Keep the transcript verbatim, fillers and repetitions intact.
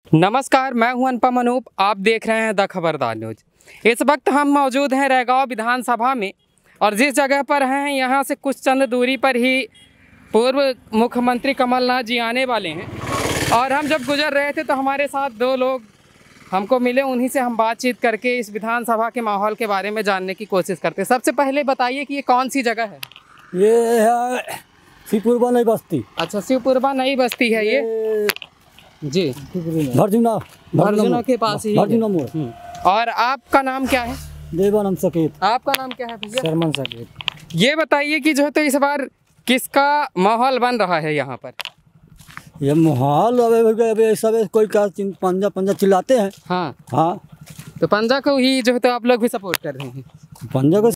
नमस्कार, मैं हूं अनुपम अनूप। आप देख रहे हैं द खबरदार न्यूज। इस वक्त हम मौजूद हैं रैगांव विधानसभा में और जिस जगह पर हैं यहाँ से कुछ चंद दूरी पर ही पूर्व मुख्यमंत्री कमलनाथ जी आने वाले हैं। और हम जब गुजर रहे थे तो हमारे साथ दो लोग हमको मिले, उन्हीं से हम बातचीत करके इस विधानसभा के माहौल के बारे में जानने की कोशिश करते हैं। सबसे पहले बताइए कि ये कौन सी जगह है? ये है शिवपुरबा नई बस्ती। अच्छा, शिवपुरबा नई बस्ती है ये जी, भरजुना भरजुना के पास ही भरजुना मोड़। और आपका नाम क्या है? देवानंद सकेत। आपका नाम क्या है भैया? शर्मन सकेत। ये बताइए कि जो है तो इस बार किसका माहौल बन रहा है यहाँ पर? ये माहौल अब अब सब कोई का पंजा पंजा चिल्लाते हैं। हाँ हाँ, तो पंजा को ही जो है तो आप लोग भी सपोर्ट कर रहे हैं? पंजा को